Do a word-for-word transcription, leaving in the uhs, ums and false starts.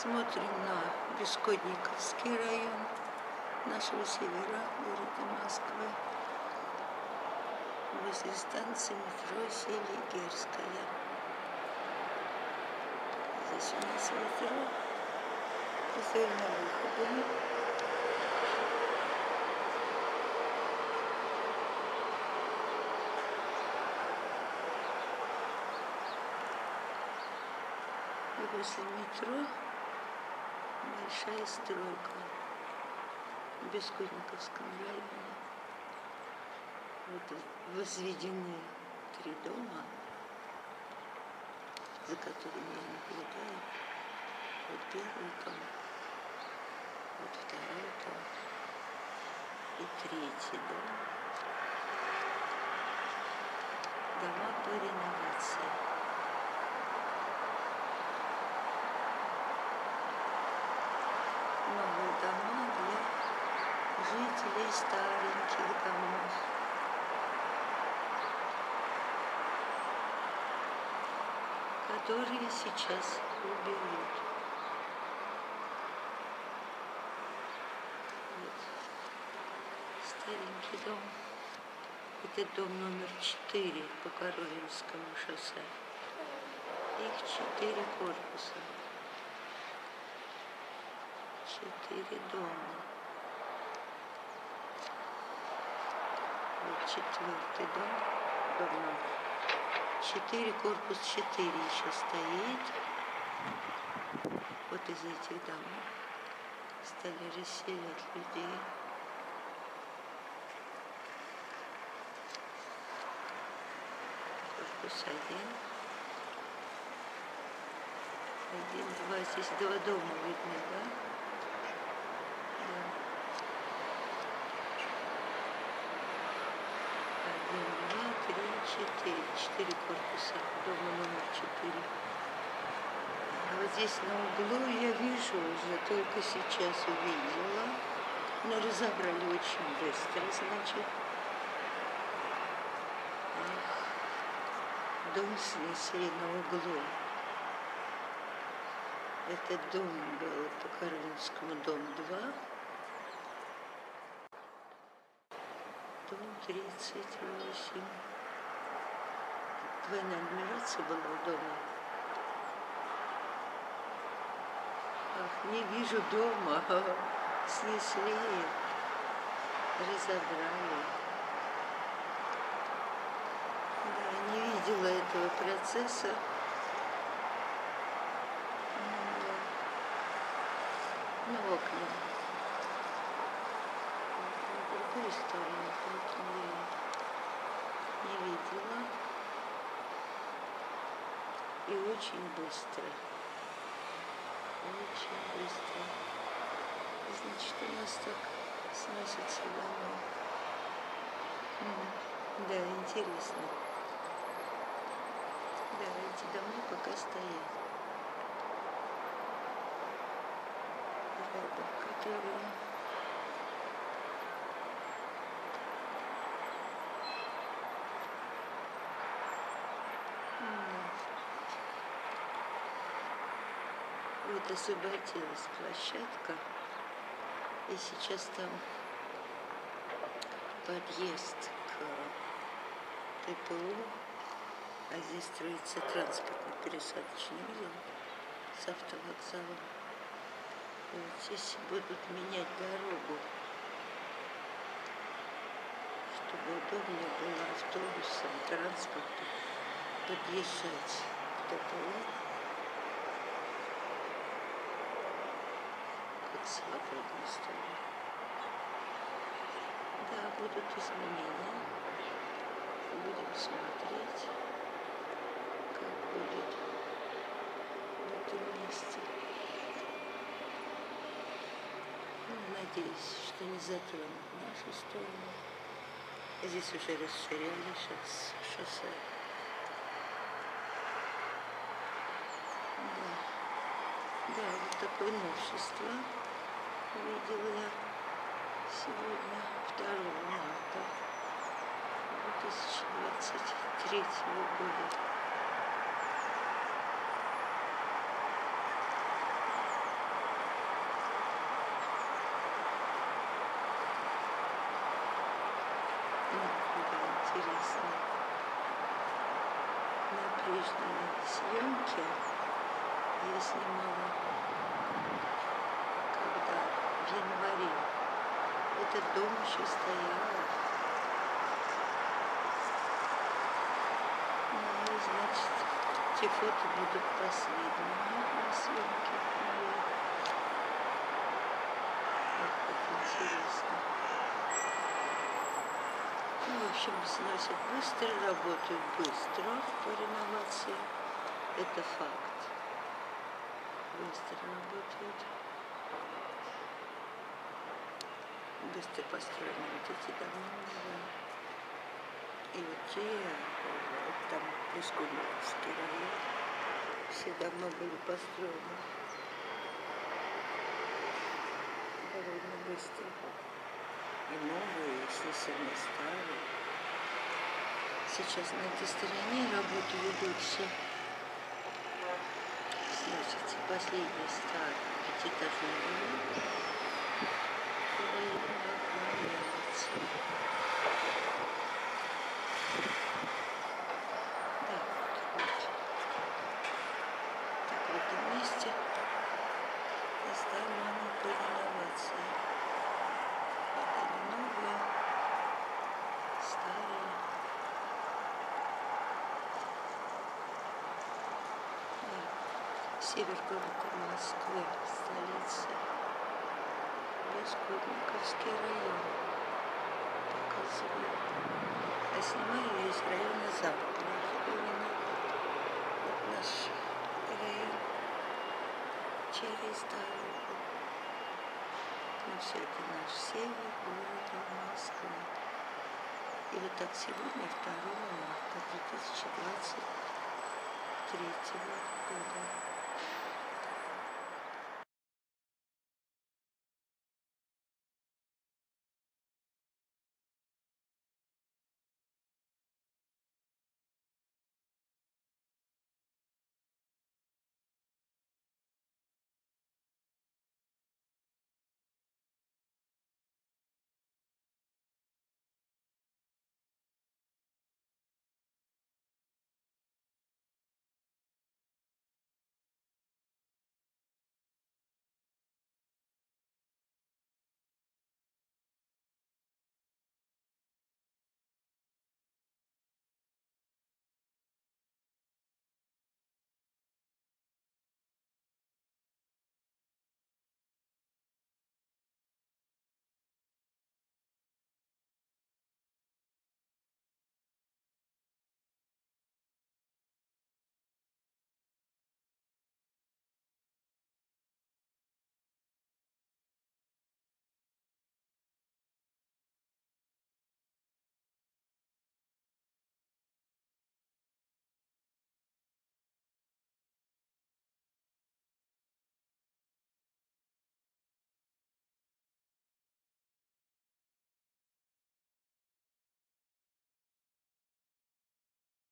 Смотрим на Бескотниковский район нашего севера, города Москвы, возле станции метро Селигерская. Здесь у нас метро, здесь на выходе. И возле метро большая стройка в Бескотниковском районе. Вот возведены три дома, за которыми я наблюдаю. Вот первый дом, вот второй дом и третий дом. Дома по реновации. Новые дома для жителей стареньких домов. Которые сейчас уберут. Вот. Старенький дом. Это дом номер четыре по Коровинскому шоссе. Их четыре корпуса. Четыре дома. Вот четвертый дом. Дом номер четыре, корпус четыре еще стоит. Вот из этих домов стали расселять людей. Корпус один. Один, два. Здесь два дома видно, да? Да. Один, два, три, четыре. Четыре корпуса. Дома номер четыре. А вот здесь на углу я вижу уже, только сейчас увидела. Но разобрали очень быстро, значит. Ах, дом снесли на углу. Этот дом был по Коровинскому, дом два. Дом тридцать восемь. Двойная нумерация была в доме. Ах, не вижу дома. Снесли, разобрали. Да, не видела этого процесса. На окна. На другую сторону окна я не видела. И очень быстро. Очень быстро. Значит, у нас так сносится дома. Да, интересно. Да, эти дома пока стоят. Рядом, которые... Вот освободилась площадка, и сейчас там подъезд к ТПУ, а здесь строится транспортно-пересадочный узел с автовокзалом. Вот здесь будут менять дорогу, чтобы удобнее было автобусам, транспорту подъезжать к ТПУ. Свободной стороны. Да, будут изменения. Будем смотреть, как будет в этом месте. Ну, надеюсь, что не затронут нашу сторону. Здесь уже расширяли шоссе. Да, да, вот такое новшество. Увидела я сегодня второго марта две тысячи двадцать третьего года. интересно. На прежней съемке я снимала, когда в январе этот дом еще стоял. Ну, значит, те фото будут последними на съемке. Вот как интересно. Ну, в общем, сносят быстро, работают быстро по реновации. Это факт. Быстро работают. Быстро построены вот эти дома. Да. И вот те, вот там Пескуновский район, все дома были построены довольно быстро. И новые, и естественно, старые. Сейчас на этой стороне работы ведутся. Сносится последний старый пятиэтажный дом. И обновляется. Да, вот, вот. Так, в этом месте дома по реновации. Вот они новые, старые. Север города Москвы, столица, Бескудниковский район, показываю. А снимаю я из района Западного. Именно вот наш район через дорогу. Ну все это наш север города Москвы. И вот так сегодня, второго марта две тысячи двадцать третьего года.